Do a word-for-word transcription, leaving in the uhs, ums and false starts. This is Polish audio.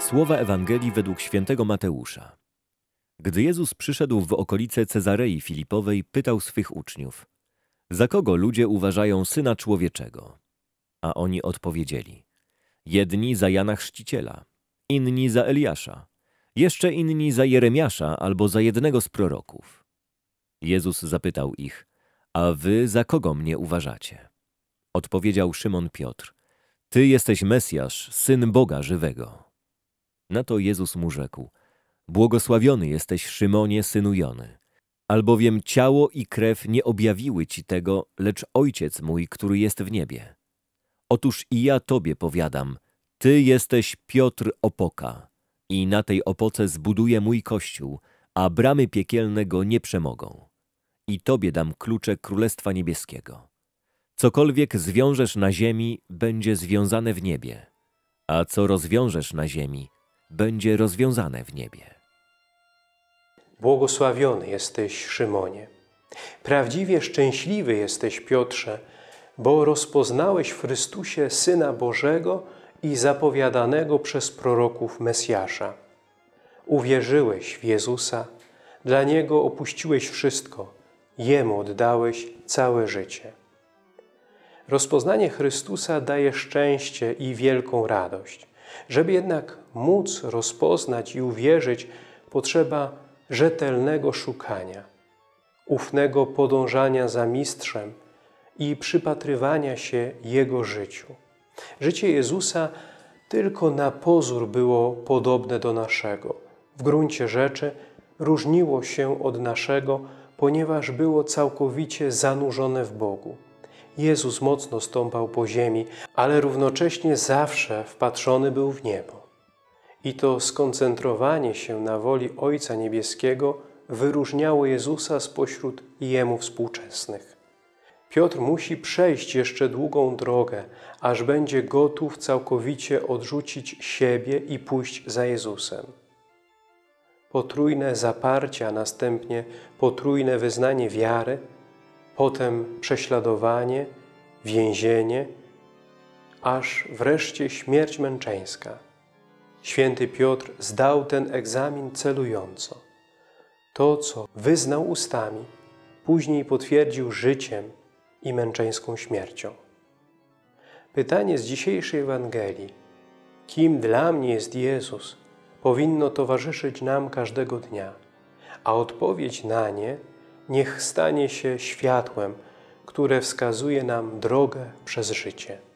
Słowa Ewangelii według świętego Mateusza. Gdy Jezus przyszedł w okolice Cezarei Filipowej, pytał swych uczniów: za kogo ludzie uważają Syna Człowieczego? A oni odpowiedzieli: jedni za Jana Chrzciciela, inni za Eliasza, jeszcze inni za Jeremiasza albo za jednego z proroków. Jezus zapytał ich: a wy za kogo mnie uważacie? Odpowiedział Szymon Piotr: Ty jesteś Mesjasz, Syn Boga żywego. Na to Jezus mu rzekł: błogosławiony jesteś, Szymonie, synu Jony, albowiem ciało i krew nie objawiły ci tego, lecz Ojciec mój, który jest w niebie. Otóż i ja tobie powiadam, ty jesteś Piotr Opoka i na tej opoce zbuduję mój kościół, a bramy piekielne go nie przemogą. I tobie dam klucze Królestwa Niebieskiego. Cokolwiek zwiążesz na ziemi, będzie związane w niebie, a co rozwiążesz na ziemi, będzie rozwiązane w niebie. Błogosławiony jesteś, Szymonie. Prawdziwie szczęśliwy jesteś, Piotrze, bo rozpoznałeś w Chrystusie Syna Bożego i zapowiadanego przez proroków Mesjasza. Uwierzyłeś w Jezusa, dla Niego opuściłeś wszystko, Jemu oddałeś całe życie. Rozpoznanie Chrystusa daje szczęście i wielką radość. Żeby jednak móc rozpoznać i uwierzyć, potrzeba rzetelnego szukania, ufnego podążania za Mistrzem i przypatrywania się Jego życiu. Życie Jezusa tylko na pozór było podobne do naszego. W gruncie rzeczy różniło się od naszego, ponieważ było całkowicie zanurzone w Bogu. Jezus mocno stąpał po ziemi, ale równocześnie zawsze wpatrzony był w niebo. I to skoncentrowanie się na woli Ojca Niebieskiego wyróżniało Jezusa spośród Jemu współczesnych. Piotr musi przejść jeszcze długą drogę, aż będzie gotów całkowicie odrzucić siebie i pójść za Jezusem. Potrójne zaparcie, a następnie potrójne wyznanie wiary, potem prześladowanie, więzienie, aż wreszcie śmierć męczeńska. Święty Piotr zdał ten egzamin celująco. To, co wyznał ustami, później potwierdził życiem i męczeńską śmiercią. Pytanie z dzisiejszej Ewangelii: kim dla mnie jest Jezus? Powinno towarzyszyć nam każdego dnia, a odpowiedź na nie niech stanie się światłem, które wskazuje nam drogę przez życie.